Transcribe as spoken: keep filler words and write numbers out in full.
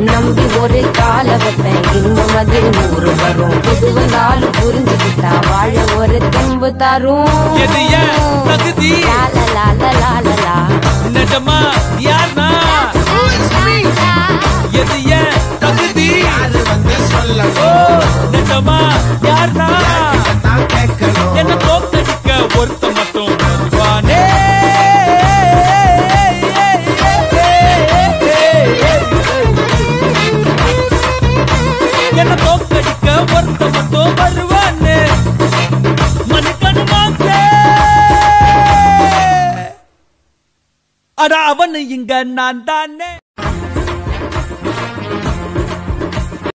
நம்பி ஒரு கால வைப்பேன் இன்னும் அது நூறு வரும் புது வந்தாலும் புரிஞ்சுக்கிட்டா வாழ ஒரு தெம்பு தரும் நிஜமா யார்னா எது ஏன் தகுதி நிஜமா யார்னா என்ன தோக்கடிக்க ஒருத்த மட்டும் வருவானே என்ன தோக்கடிக்க ஒருத்த மட்டும் வருவானே மணிக்கணு மாசே அட அவனு இங்க நான் தானே.